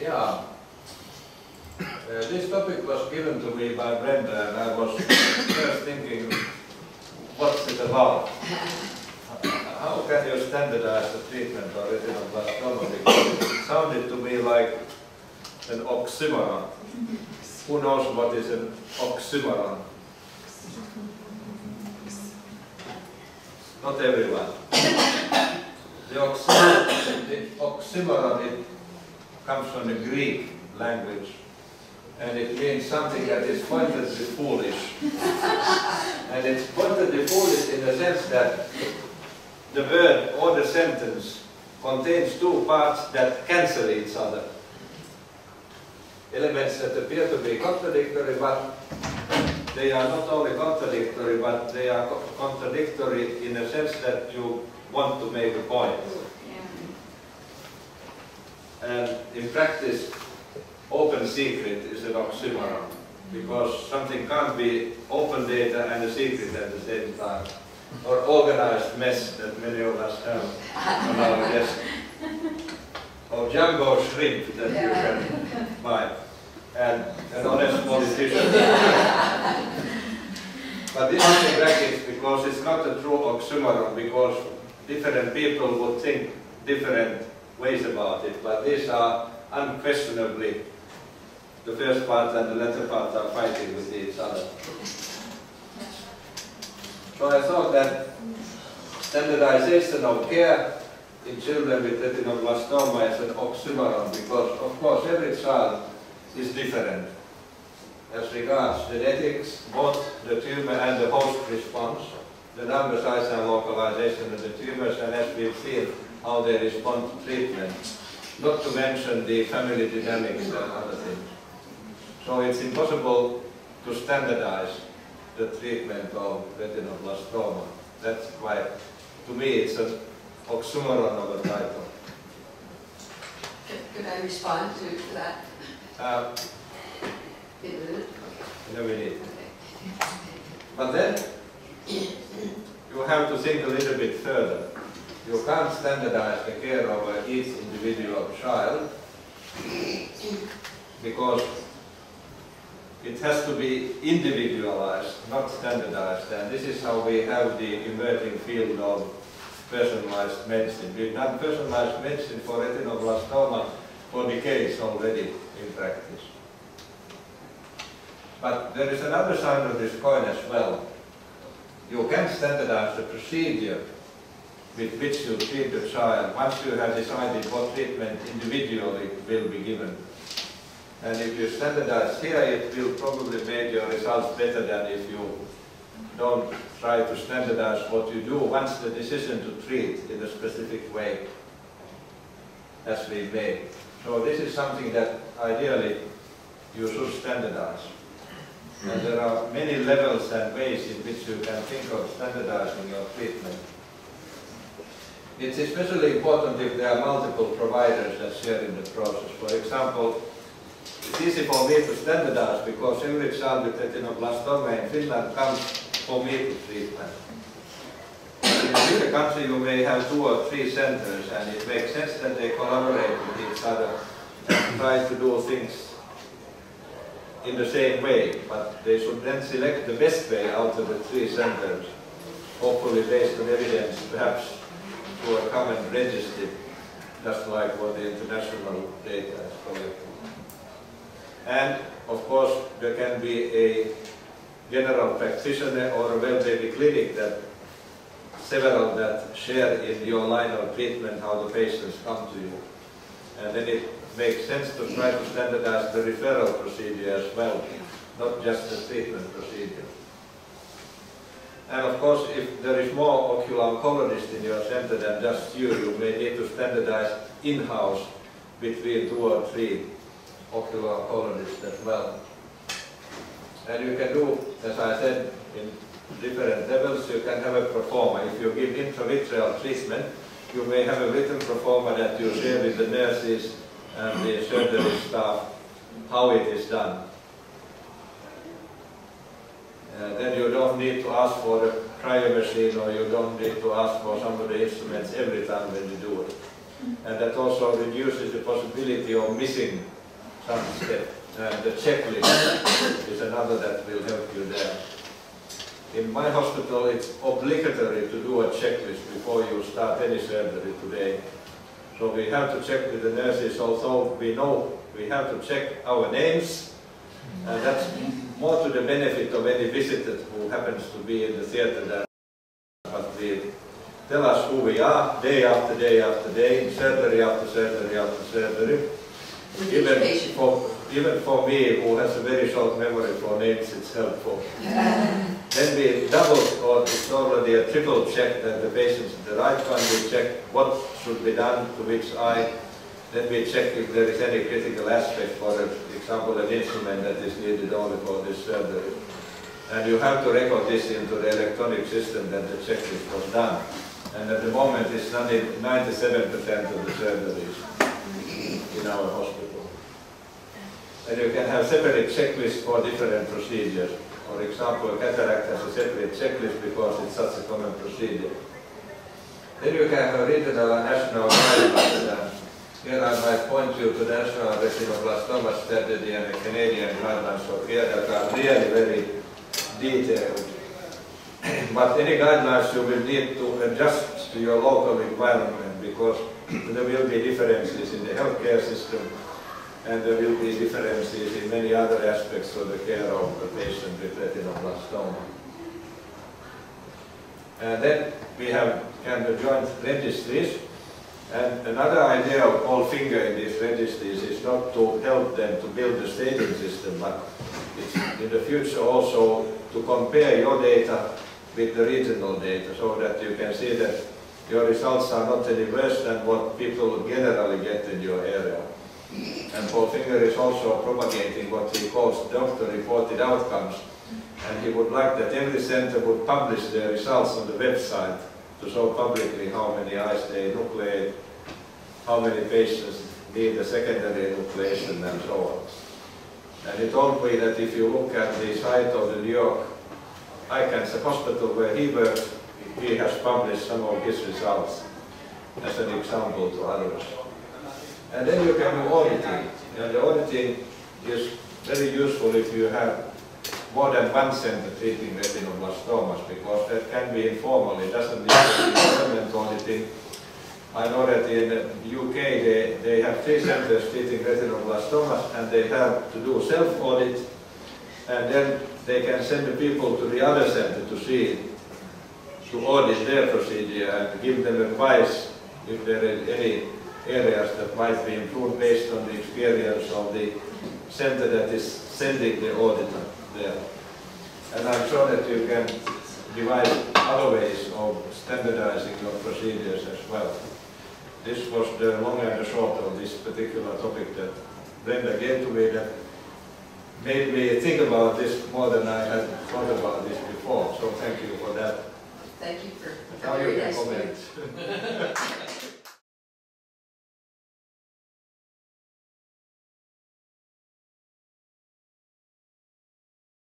Yeah. This topic was given to me by Brenda, and I was first thinking, what's it about? How can you standardize the treatment of retinoblastoma? Because it sounded to me like an oxymoron. Who knows what is an oxymoron? Not everyone. The oxymoron, it comes from the Greek language, and it means something that is pointedly foolish. And it's pointedly foolish in the sense that the word or the sentence contains two parts that cancel each other. Elements that appear to be contradictory, but they are not only contradictory, but they are contradictory in the sense that you want to make a point. And in practice, open secret is an oxymoron, because something can't be open data and a secret at the same time, or organized mess that many of us have on our desk, or jumbo shrimp that you can buy, and an honest politician. But this is in brackets because it's not a true oxymoron, because different people would think different ways about it, but these are unquestionably, the first part and the latter part are fighting with each other. So I thought that standardization of care in children with retinoblastoma is an oxymoron, because of course every child is different as regards genetics, both the tumor and the host response, the number, size and localization of the tumors, and as we've seen, how they respond to treatment, not to mention the family dynamics and other things. So it's impossible to standardize the treatment of retinoblastoma. That's why, to me, it's an oxymoron of a title. Could I respond to that? In a minute? In a minute. Okay. But then, you have to think a little bit further. You can't standardize the care of each individual child, because it has to be individualized, not standardized. And this is how we have the emerging field of personalized medicine. We've done personalized medicine for retinoblastoma for decades already in practice. But there is another side of this coin as well. You can standardize the procedure with which you treat the child once you have decided what treatment individually will be given. And if you standardize here, it will probably make your results better than if you don't try to standardize what you do once the decision to treat in a specific way has been made. So this is something that ideally you should standardize. And there are many levels and ways in which you can think of standardizing your treatment. It's especially important if there are multiple providers that share in the process. For example, it's easy for me to standardize because every child with retinoblastoma in Finland comes for me to treatment. In a bigger country you may have 2 or 3 centers, and it makes sense that they collaborate with each other and try to do things in the same way, but they should then select the best way out of the 3 centers, hopefully based on evidence, perhaps to a common register, just like what the international data is collected. And of course there can be a general practitioner or a well-baby clinic, that several that share in your line of treatment how the patients come to you. And then it makes sense to try to standardize the referral procedure as well, not just the treatment procedure. And of course, if there is more ocular oncologists in your center than just you, you may need to standardize in-house between 2 or 3 ocular oncologists as well. And you can do, as I said, in different levels. You can have a proforma. If you give intravitreal treatment, you may have a written proforma that you share with the nurses and the surgery staff how it is done. Then you don't need to ask for the cryo machine, or you don't need to ask for some of the instruments every time when you do it. And that also reduces the possibility of missing some step. And the checklist is another that will help you there. In my hospital, it's obligatory to do a checklist before you start any surgery today. So we have to check with the nurses, although we know we have to check our names, and that's more to the benefit of any visitor who happens to be in the theater there. But we tell us who we are day after day after day, surgery after surgery after surgery. Even for me, who has a very short memory for names, it's helpful. Then we double, or it's already a triple check that the patient's the right one. We check what should be done to which eye. Then we check if there is any critical aspect, for example, an instrument that is needed only for this surgery. And you have to record this into the electronic system that the checklist was done. And at the moment, it's 97% of the surgeries in our hospital. And you can have separate checklists for different procedures. For example, cataract has a separate checklist because it's such a common procedure. Then you can have regional and national guidelines. Here I might point you to the National Retinoblastoma Strategy and the Canadian guidelines. So here that are really very detailed. But any guidelines you will need to adjust to your local environment because there will be differences in the healthcare system. And there will be differences in many other aspects of the care of the patient with retinoblastoma. And then we have kind of joint registries. And another idea of all finger in these registries is not to help them to build a staging system, but it's in the future also to compare your data with the regional data so that you can see that your results are not any worse than what people generally get in your area. And Paul Finger is also propagating what he calls doctor-reported outcomes. And he would like that every center would publish their results on the website to show publicly how many eyes they enucleate, how many patients need a secondary enucleation, and so on. And he told me that if you look at the site of the New York Eye Cancer Hospital where he works, he has published some of his results as an example to others. And then you can do auditing. And the auditing is very useful if you have more than one center treating retinoblastomas, because that can be informal. It doesn't need to be government auditing. I know that in the UK they have 3 centers treating retinoblastomas, and they have to do self-audit, and then they can send the people to the other center to audit their procedure and give them advice if there is any areas that might be improved based on the experience of the center that is sending the auditor there. And I'm sure that you can devise other ways of standardizing your procedures as well. This was the long and the short of this particular topic that Brenda gave to me that made me think about this more than I had thought about this before. So thank you for that. Thank you for Now you very can nice comment.